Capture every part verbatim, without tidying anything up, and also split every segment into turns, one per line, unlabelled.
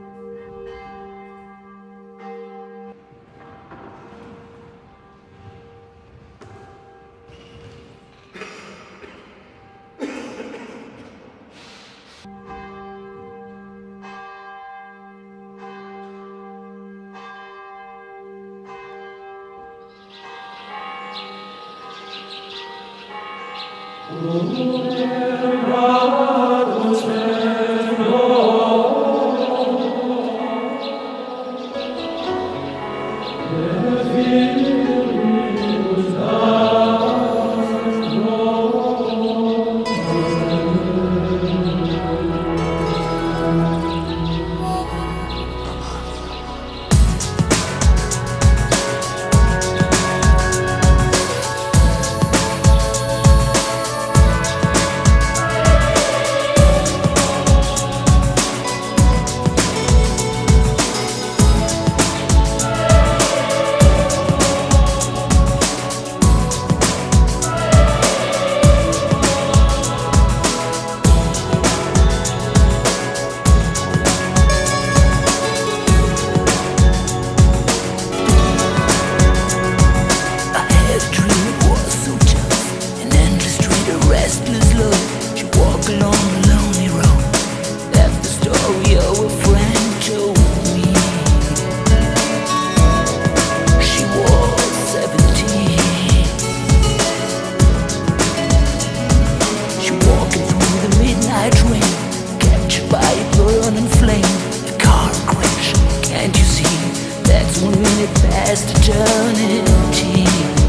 past eternity.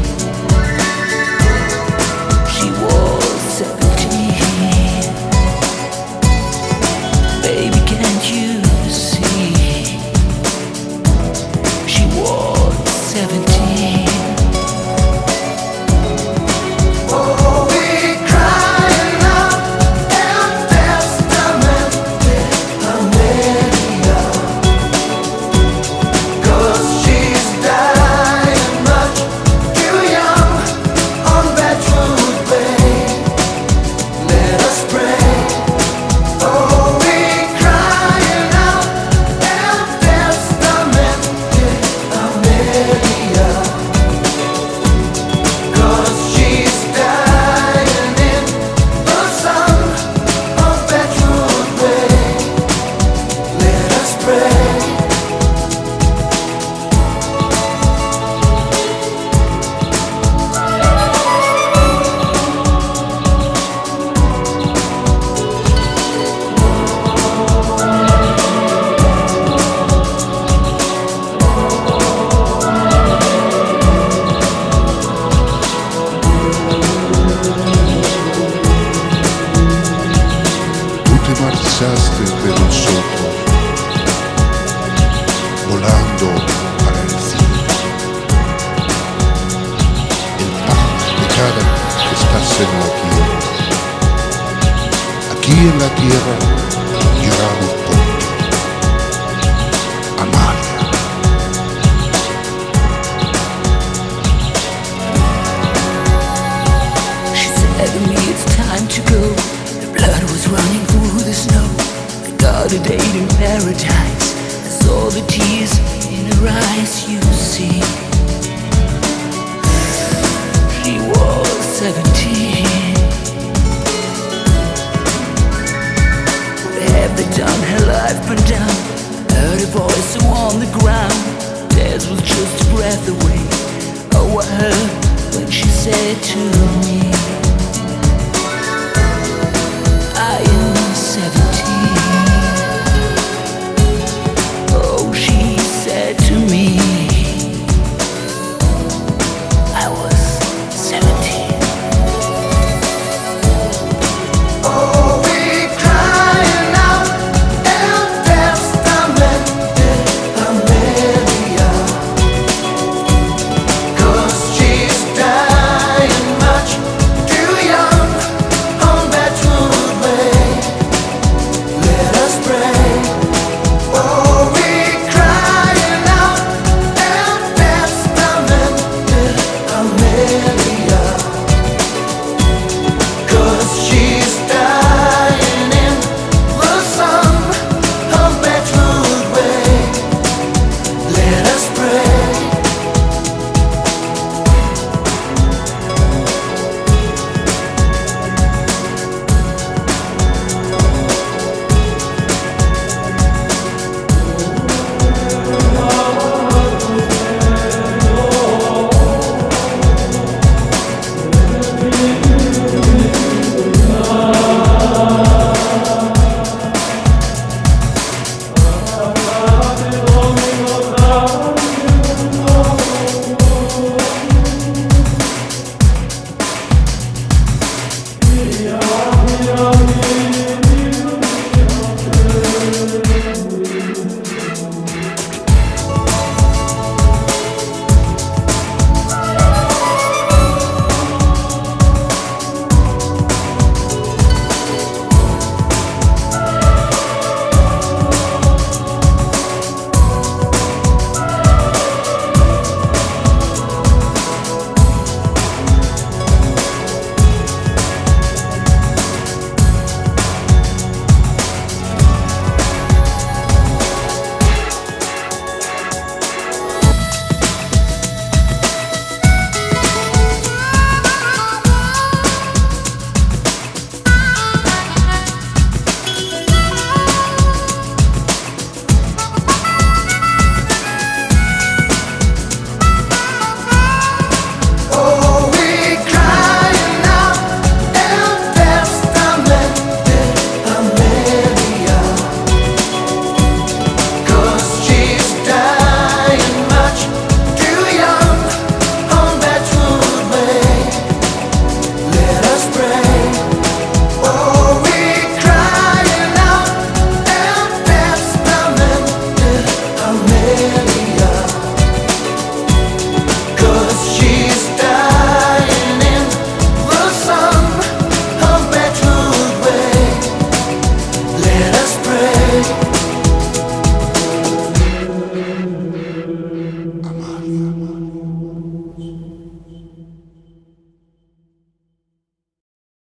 She was seventeen. Baby, can't you see? She was seventeen.
Marchaste de nosotros, volando para el cielo. El pan de cada que estás en la tierra. Aquí en la tierra lloramos por ti, Amalia.
She said to me it's time to go. The blood was running through the snow. I got a date in paradise. I saw the tears in her eyes, you see. She was seventeen. What have they done? Her life burned down. Heard a voice on the ground. Theirs was just a breath away. Oh, I heard when she said to me,